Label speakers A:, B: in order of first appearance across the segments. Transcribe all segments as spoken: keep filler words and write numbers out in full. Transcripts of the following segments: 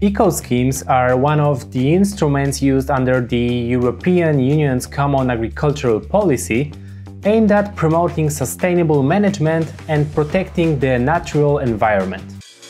A: Eco-schemes are one of the instruments used under the European Union's Common Agricultural Policy, aimed at promoting sustainable management and protecting the natural environment.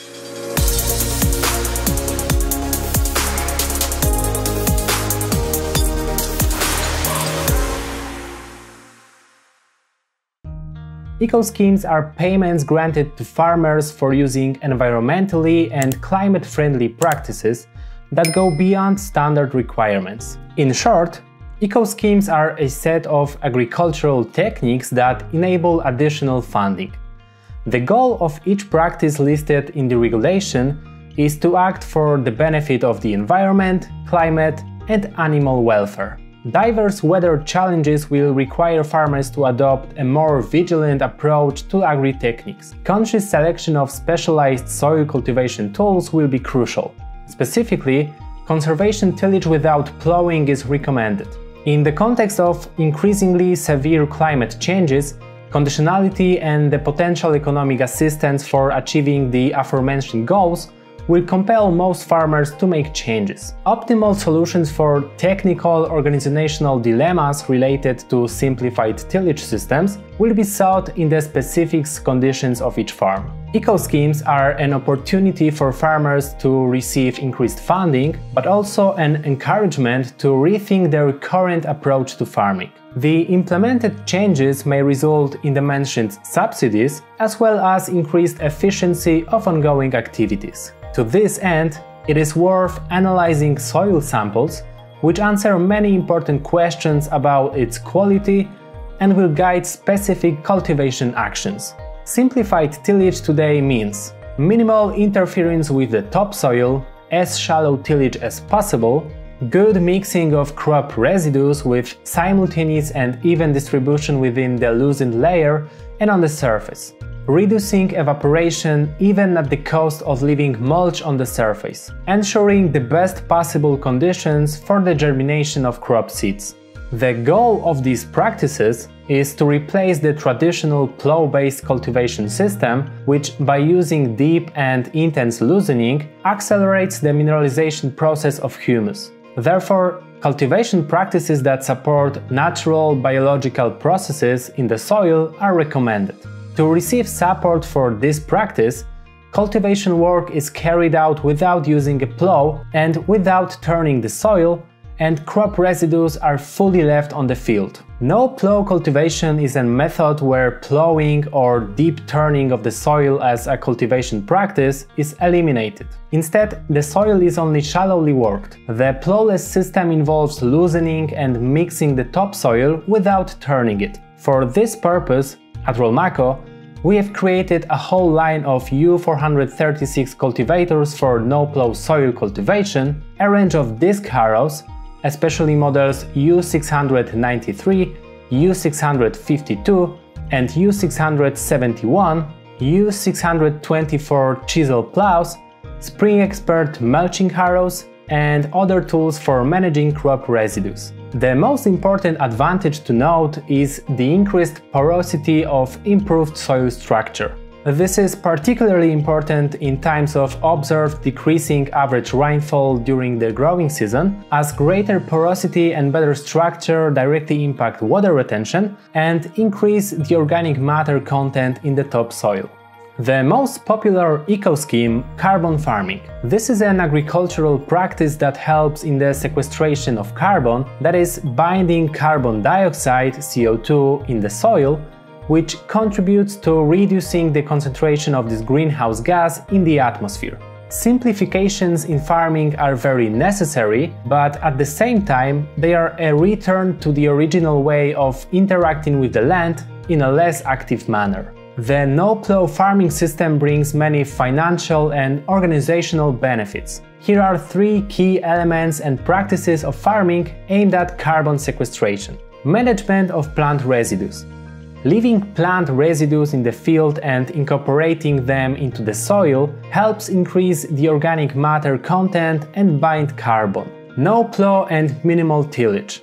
A: Eco-schemes are payments granted to farmers for using environmentally and climate-friendly practices that go beyond standard requirements. In short, eco-schemes are a set of agricultural techniques that enable additional funding. The goal of each practice listed in the regulation is to act for the benefit of the environment, climate, and animal welfare. Diverse weather challenges will require farmers to adopt a more vigilant approach to agri-techniques. Conscious selection of specialized soil cultivation tools will be crucial. Specifically, conservation tillage without plowing is recommended. In the context of increasingly severe climate changes, conditionality and the potential economic assistance for achieving the aforementioned goals will compel most farmers to make changes. Optimal solutions for technical organizational dilemmas related to simplified tillage systems will be sought in the specific conditions of each farm. Eco-schemes are an opportunity for farmers to receive increased funding, but also an encouragement to rethink their current approach to farming. The implemented changes may result in the mentioned subsidies, as well as increased efficiency of ongoing activities. To this end, it is worth analyzing soil samples, which answer many important questions about its quality and will guide specific cultivation actions. Simplified tillage today means minimal interference with the topsoil, as shallow tillage as possible, good mixing of crop residues with simultaneous and even distribution within the loosened layer and on the surface, reducing evaporation even at the cost of leaving mulch on the surface, ensuring the best possible conditions for the germination of crop seeds. The goal of these practices is to replace the traditional plow-based cultivation system, which, by using deep and intense loosening, accelerates the mineralization process of humus. Therefore, cultivation practices that support natural biological processes in the soil are recommended. To receive support for this practice, cultivation work is carried out without using a plow and without turning the soil, and crop residues are fully left on the field. No plow cultivation is a method where plowing or deep turning of the soil as a cultivation practice is eliminated. Instead, the soil is only shallowly worked. The plowless system involves loosening and mixing the topsoil without turning it. For this purpose, at Rolmako, we have created a whole line of U four thirty-six cultivators for no-plow soil cultivation, a range of disc harrows, especially models U six ninety-three, U six fifty-two and U six seventy-one, U six twenty-four chisel plows, Spring Expert mulching harrows, and other tools for managing crop residues. The most important advantage to note is the increased porosity of improved soil structure. This is particularly important in times of observed decreasing average rainfall during the growing season, as greater porosity and better structure directly impact water retention and increase the organic matter content in the topsoil. The most popular eco-scheme, carbon farming. This is an agricultural practice that helps in the sequestration of carbon, that is, binding carbon dioxide, C O two, in the soil, which contributes to reducing the concentration of this greenhouse gas in the atmosphere. Simplifications in farming are very necessary, but at the same time they are a return to the original way of interacting with the land in a less active manner. The no-plow farming system brings many financial and organizational benefits. Here are three key elements and practices of farming aimed at carbon sequestration. Management of plant residues. Leaving plant residues in the field and incorporating them into the soil helps increase the organic matter content and bind carbon. No-plow and minimal tillage.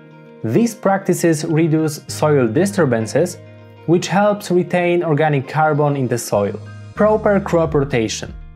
A: These practices reduce soil disturbances, which helps retain organic carbon in the soil. Proper crop rotation.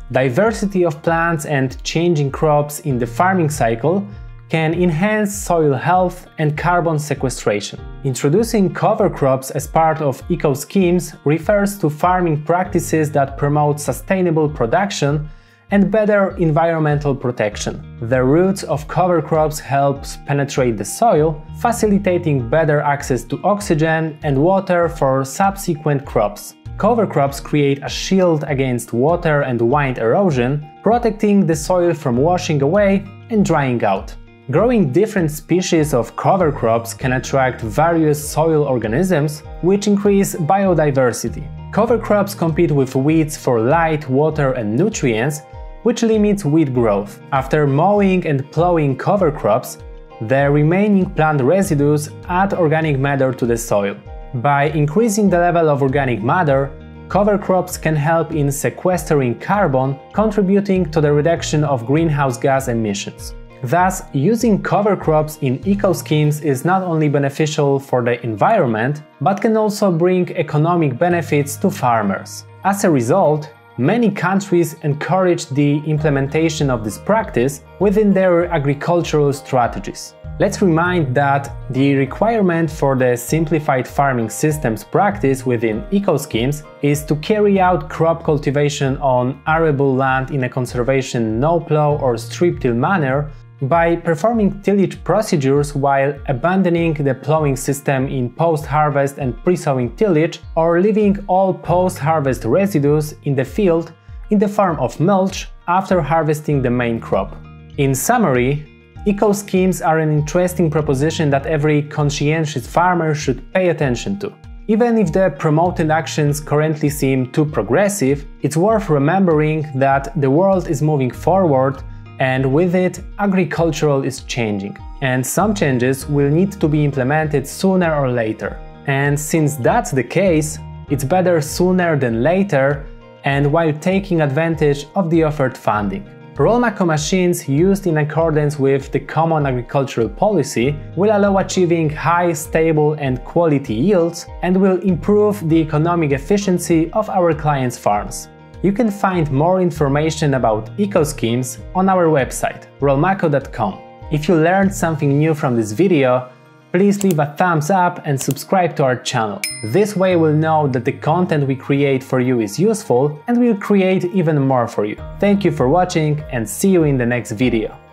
A: Diversity of plants and changing crops in the farming cycle can enhance soil health and carbon sequestration. Introducing cover crops as part of eco-schemes refers to farming practices that promote sustainable production and better environmental protection. The roots of cover crops help penetrate the soil, facilitating better access to oxygen and water for subsequent crops. Cover crops create a shield against water and wind erosion, protecting the soil from washing away and drying out. Growing different species of cover crops can attract various soil organisms, which increase biodiversity. Cover crops compete with weeds for light, water and nutrients, which limits weed growth. After mowing and plowing cover crops, the remaining plant residues add organic matter to the soil. By increasing the level of organic matter, cover crops can help in sequestering carbon, contributing to the reduction of greenhouse gas emissions. Thus, using cover crops in eco-schemes is not only beneficial for the environment, but can also bring economic benefits to farmers. As a result, many countries encourage the implementation of this practice within their agricultural strategies. Let's remind that the requirement for the simplified farming systems practice within eco-schemes is to carry out crop cultivation on arable land in a conservation no-plow or strip-till manner by performing tillage procedures while abandoning the plowing system in post-harvest and pre-sowing tillage, or leaving all post-harvest residues in the field in the form of mulch after harvesting the main crop. In summary, eco-schemes are an interesting proposition that every conscientious farmer should pay attention to. Even if the promoted actions currently seem too progressive, it's worth remembering that the world is moving forward, and with it, agricultural is changing. And some changes will need to be implemented sooner or later. And since that's the case, it's better sooner than later, and while taking advantage of the offered funding. Rolmako machines used in accordance with the Common Agricultural Policy will allow achieving high, stable and quality yields, and will improve the economic efficiency of our clients' farms. You can find more information about eco-schemes on our website, rolmako dot com. If you learned something new from this video, please leave a thumbs up and subscribe to our channel. This way we'll know that the content we create for you is useful, and we'll create even more for you. Thank you for watching, and see you in the next video.